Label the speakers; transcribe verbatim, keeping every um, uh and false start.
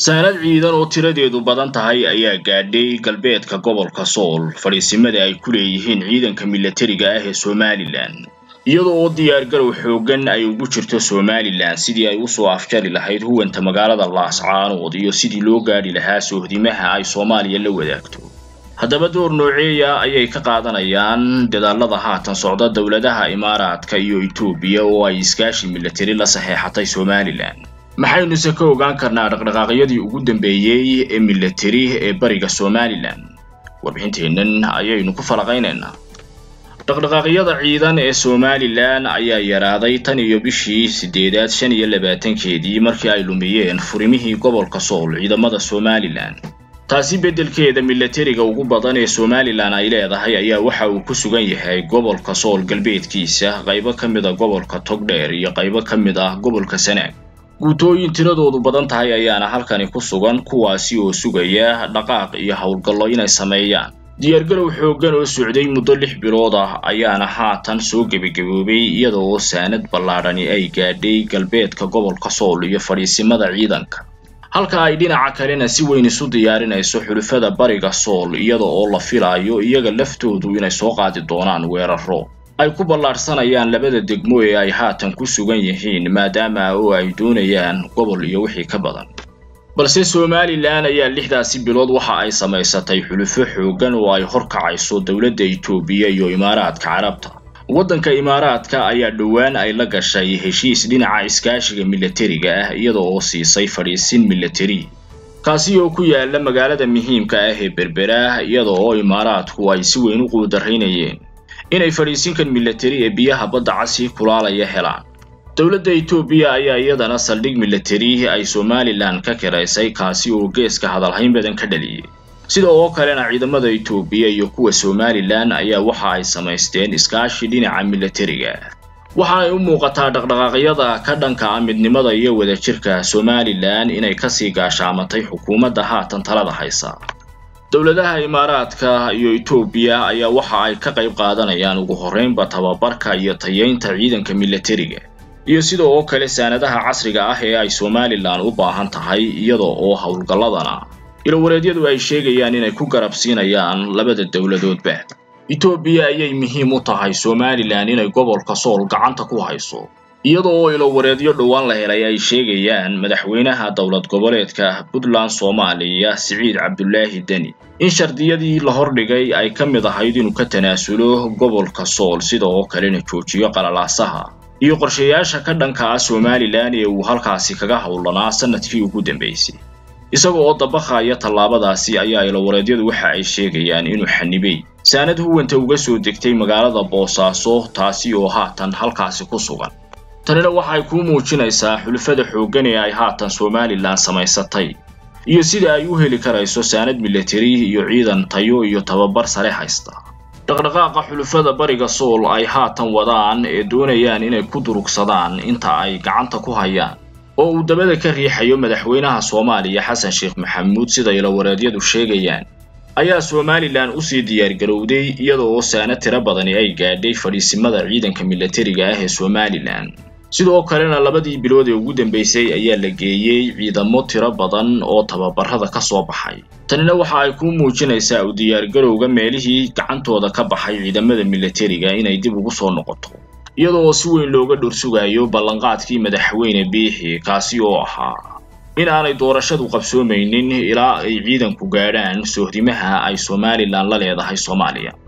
Speaker 1: saanad ciidan oo tiradeedu badan tahay ayaa gaadhay galbeedka gobolka Sool fariisimada ay ku leeyihiin ciidanka militariga ah ee Somaliland iyadoo oo diyaar garow xoogan ay ugu jirto Somaliland sidii ay u soo afjari lahayd huwanta magaalada Laascaanood iyo sidii loo gaari lahaa sohdimaha ay Soomaaliya la wadaagto haddaba door nooceeya ayay ka qaadanayaan dadaalada haatan socda dawladaha Imaaraadka iyo Itoobiya oo ay iskaashi militari la saxeexatay Somaliland maxaynu se ka ogaan karnaa dhaqdhaqaaqyadii ugu dambeeyay ee militari ee bariga Somaliland warbixinteennan ayaynu ku falaqaynaynaa dhaqdhaqaaqyada ciidan ee Somaliland ayaa yaraaday tan iyo bishii sideedaad shan iyo labaatankeedii markii ay lumiyeen furimihii gobolka Sool ciidamada Somaliland taasi bedelkeeda militariga ugu badan ee Somaliland ay leedahay ayaa waxa uu ku sugan yahay gobolka Sool galbeedkiisa qaybo kamid ah gobolka Togdheer iyo qaybo kamid ah gobolka Sanaag guutooyin tiradoodu badan tahay ayaana halkani ku sugan kuwaasi oo sugaya dhaqaaq iyo hawlgallo inay sameeyaan diyaar garow xoogan oo socday muddo lix bilood ah ayaana haatan soo gabagaboobay iyadoo saanad ballaadhani ay gaadhay galbeedka gobolka Sool iyo fariisimada ciidanka halka ay dhinaca kalena si weyn isu diyaarinayso xulufada bariga Sool iyadoo oo la filayo iyaga laftoodu inay soo qaadi doonaan weeraro ay ku ballaarsanayaan labada degmo ee ay haatan ku sugan yihiin maadaama oo ay doonayaan gobol iyo wixii ka badan balse Somaliland ayaa lixdaasi bilood waxa ay samaysatay xulufo xoogan oo ay horkacayso dawladda Itoobiya iyo Imaaraadka Carabta waddanka Imaaraadka ayaa dhawaan ay la gashay heshiis dhinaca iskaashiga militariga ah iyadoo oo siisay fariisin militari kaasi oo ku yaala magaalada muhiimka ah ee Berbera iyadoo oo Imaaraadku ay si weyn u quudareynayeen inay fariisinkan militari ee biyaha badda casi kulaalaya helaan dawladda Itoobiya ayaa iyadana saldhig militari ay Somaliland ka kireysay kaasi oo geeska hadalhayn badan ka dhaliyay sidoo oo kalena ciidamada Itoobiya iyo kuwa Somaliland ayaa waxa ay sameysteen iskaashi dhinaca militariga waxa ay u muuqataa dhaqdhaqaaqyada ka dhanka ah midnimada iyo wadajirka Somaliland inay ka sii gaashaamatay xukuumadda haatan talada haysa dawladaha Imaaraadka iyo Itoobiya ayaa waxa ay ka qayb qaadanayaan ugu horeynba tababarka iyo tayeynta ciidanka militariga iyo sidoo oo kale saanadaha casriga ah ee ay Somaliland u baahan tahay iyadoo oo hawlgalladana ilo wareedyadu ay sheegayaan inay ku garabsiinayaan labada dawladoodba Itoobiya ayay muhiim u tahay Somaliland inay gobolka Sool gacanta ku hayso iyadoo oo ilo wareedyo dhawaan la helay ay sheegayaan madaxweynaha dawlad goboleedka Puntland Soomaaliya Siciid Cabdullaahi Deni in shardiyadii la hordhigay ay kamid ahayd inuu ka tanaasulo gobolka Sool sidoo oo kale joojiyo qalalaasaha iyo qorshayaasha ka dhanka ah Somaliland ee uu halkaasi kaga hawlanaa sanadkii ugu dambeysay isagoo oo dabaqaya tallaabadaasi ayaa ilo wareedyadu waxa ay sheegayaan inuu xanibay saanad huwanta uga soo degtay magaalada Boosaaso taasi oo haatan halkaasi ku sugan tanina waxay ku muujinaysaa xulufada xoogan ee ay haatan Somaliland samaysatay iyo sida ay u heli karayso saanad militari iyo ciidan tayo iyo tababar sare haysta dhaqdhaqaaqa xulufada bariga Sool ay haatan wadaan ee doonayaan inay ku durugsadaan inta ay gacanta ku hayaan oo uu dabada ka riixayo madaxweynaha Soomaaliya Xasan Sheekh Maxamuud sida ilo wareedyadu sheegayaan ayaa Somaliland u sii diyaar garowday iyadoo saanad tiro badan ay gaadhay fariisimada ciidanka militariga ah ee Somaliland sidoo kalena labadii bilood ee ugu dambeysay ayaa la geeyay ciidamo tiro badan oo tababarada ka soo baxay tanina waxa ay ku muujinaysaa u diyaar garowga meelihii gacantooda ka baxay ciidamada militariga inay dib ugu soo noqoto iyadoo si weyn looga dhursugayo ballanqaadkii madaxweyne Biixi kaasi oo ahaa in aanay doorashadu qabsoomeynin ilaa ay ciidanku gaadhaan sohdimaha ay Somaliland la leedahay Soomaaliya